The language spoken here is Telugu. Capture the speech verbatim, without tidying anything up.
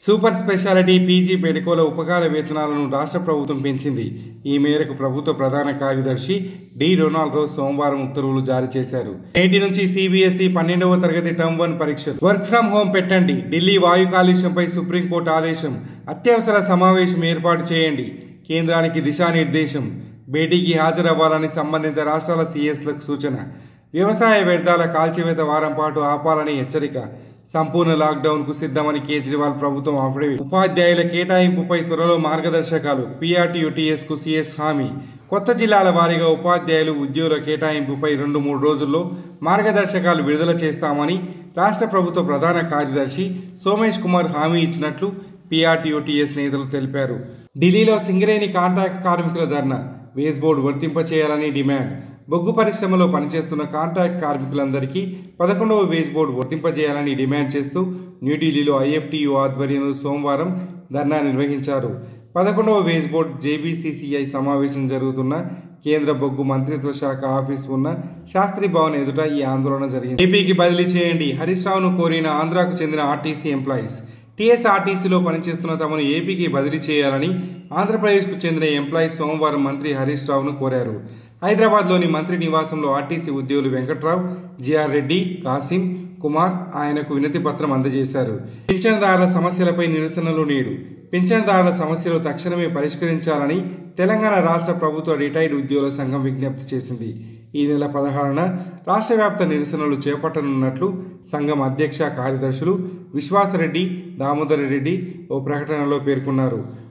సూపర్ స్పెషాలిటీ పీజీ మెడికోల ఉపకార వేతనాలను రాష్ట్ర ప్రభుత్వం పెంచింది. ఈ మేరకు ప్రభుత్వ ప్రధాన కార్యదర్శి డి రొనాల్డో సోమవారం ఉత్తర్వులు జారీ చేశారు. నేటి నుంచి సిబిఎస్ఈ పన్నెండవ తరగతి టర్మ్ వన్ పరీక్షలు. వర్క్ ఫ్రం హోం పెట్టండి. ఢిల్లీ వాయు కాలుష్యంపై సుప్రీంకోర్టు ఆదేశం. అత్యవసర సమావేశం ఏర్పాటు చేయండి. కేంద్రానికి దిశానిర్దేశం. భేటీకి హాజరవ్వాలని సంబంధిత రాష్ట్రాల సీఎస్లకు సూచన. వ్యవసాయ వ్యర్థాల కాల్చివేత వారం పాటు ఆపాలని హెచ్చరిక. సంపూర్ణ లాక్డౌన్కు సిద్ధమని కేజ్రీవాల్ ప్రభుత్వం అఫిడవిట్. ఉపాధ్యాయుల కేటాయింపుపై త్వరలో మార్గదర్శకాలు. పీఆర్టీయూటీఎస్కు సీఎస్ హామీ. కొత్త జిల్లాల వారీగా ఉపాధ్యాయులు ఉద్యోగుల కేటాయింపుపై రెండు మూడు రోజుల్లో మార్గదర్శకాలు విడుదల చేస్తామని రాష్ట్ర ప్రభుత్వ ప్రధాన కార్యదర్శి సోమేష్ కుమార్ హామీ ఇచ్చినట్లు పీఆర్టీయూటీఎస్ నేతలు తెలిపారు. ఢిల్లీలో సింగరేణి కాంట్రాక్ట్ కార్మికుల ధర్నా. వేజ్ బోర్డు వర్తింపచేయాలని డిమాండ్. బొగ్గు పరిశ్రమలో పనిచేస్తున్న కాంట్రాక్ట్ కార్మికులందరికీ పదకొండవ వేజ్ బోర్డు వర్తింపజేయాలని డిమాండ్ చేస్తూ న్యూఢిల్లీలో ఐఎఫ్టీయూ ఆధ్వర్యంలో సోమవారం ధర్నా నిర్వహించారు. పదకొండవ వేజ్ బోర్డు జేబీసీసీఐ సమావేశం జరుగుతున్న కేంద్ర బొగ్గు మంత్రిత్వ శాఖ ఆఫీస్ ఉన్న శాస్త్రి భవన్ ఎదుట ఈ ఆందోళన జరిగింది. ఏపీకి బదిలీ చేయండి. హరీష్ రావును కోరిన ఆంధ్రాకు చెందిన ఆర్టీసీ ఎంప్లాయీస్. టీఎస్ఆర్టీసీలో పనిచేస్తున్న తమను ఏపీకి బదిలీ చేయాలని ఆంధ్రప్రదేశ్కు చెందిన ఎంప్లాయీస్ సోమవారం మంత్రి హరీష్ రావును కోరారు. హైదరాబాద్లోని మంత్రి నివాసంలో ఆర్టీసీ ఉద్యోగులు వెంకట్రావు, జిఆర్ రెడ్డి, కాసిం, కుమార్ ఆయనకు వినతి పత్రం అందజేశారు. పింఛన్దారుల సమస్యలపై నిరసనలు నేడు. పింఛన్దారుల సమస్యలు తక్షణమే పరిష్కరించాలని తెలంగాణ రాష్ట్ర ప్రభుత్వ రిటైర్డ్ ఉద్యోగుల సంఘం విజ్ఞప్తి చేసింది. ఈ నెల పదహారున రాష్ట్ర వ్యాప్త నిరసనలు చేపట్టనున్నట్లు సంఘం అధ్యక్ష కార్యదర్శులు విశ్వాసరెడ్డి, దామోదర్ రెడ్డి ఓ ప్రకటనలో పేర్కొన్నారు.